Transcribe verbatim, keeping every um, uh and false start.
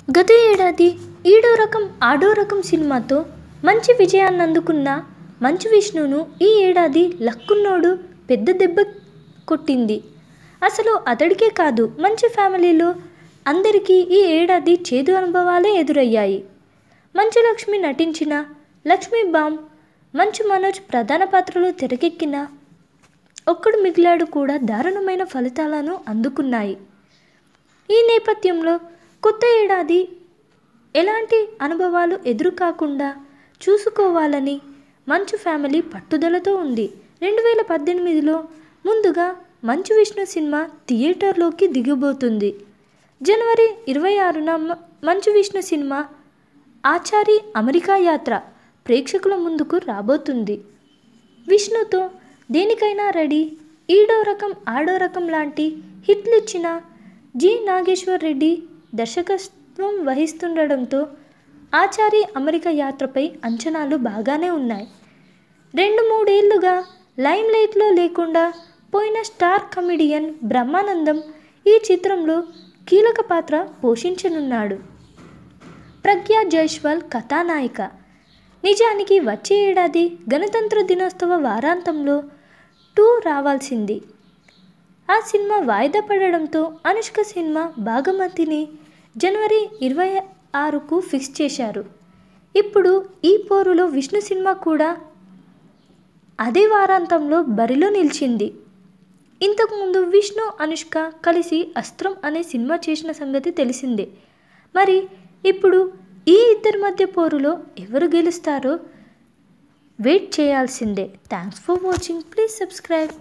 గత ఏడాది ఈడో రకం ఆడో రకం సినిమాతో మంచి విజయాన్ని అందుకున్న మంచు విష్ణును ఈ ఏడాది లక్కున్నోడు పెద్ద దెబ్బ కొట్టింది. అసలు అతడికే కాదు, మంచి ఫ్యామిలీలో అందరికీ ఈ ఏడాది చేదు అనుభవాలే ఎదురయ్యాయి. మంచు లక్ష్మి నటించిన లక్ష్మీ బామ్, మంచు మనోజ్ ప్రధాన పాత్రలో తెరకెక్కిన ఒక్కడు మిగిలాడు కూడా దారుణమైన ఫలితాలను అందుకున్నాయి. ఈ నేపథ్యంలో కొత్త ఏడాది ఎలాంటి అనుభవాలు ఎదురు కాకుండా చూసుకోవాలని మంచు ఫ్యామిలీ పట్టుదలతో ఉంది. రెండు వేల పద్దెనిమిదిలో ముందుగా మంచు విష్ణు సినిమా థియేటర్లోకి దిగబోతుంది. జనవరి ఇరవై ఆరున మంచు విష్ణు సినిమా ఆచారి అమెరికా యాత్ర ప్రేక్షకుల ముందుకు రాబోతుంది. విష్ణుతో దేనికైనా రెడీ, ఈడో రకం ఆడో రకం లాంటి హిట్లు ఇచ్చిన జి నాగేశ్వర్ రెడ్డి దర్శకత్వం వహిస్తుండడంతో ఆచారి అమెరికా యాత్రపై అంచనాలు బాగానే ఉన్నాయి. రెండు మూడేళ్లుగా లైమ్లైట్లో లేకుండా పోయిన స్టార్ కమెడియన్ బ్రహ్మానందం ఈ చిత్రంలో కీలక పాత్ర పోషించనున్నాడు. ప్రగ్యా జైస్వాల్ కథానాయిక. నిజానికి వచ్చే ఏడాది గణతంత్ర దినోత్సవ వారాంతంలో టూ రావాల్సింది. ఆ సినిమా వాయిదా పడడంతో అనుష్క సినిమా భాగమతిని జనవరి ఇరవై ఆరుకు ఫిక్స్ చేశారు. ఇప్పుడు ఈ పోరులో విష్ణు సినిమా కూడా అదే వారాంతంలో బరిలో నిలిచింది. ఇంతకుముందు విష్ణు, అనుష్క కలిసి అస్త్రం అనే సినిమా చేసిన సంగతి తెలిసిందే. మరి ఇప్పుడు ఈ ఇద్దరి మధ్య పోరులో ఎవరు గెలుస్తారో వెయిట్ చేయాల్సిందే. Thanks for watching. Please subscribe.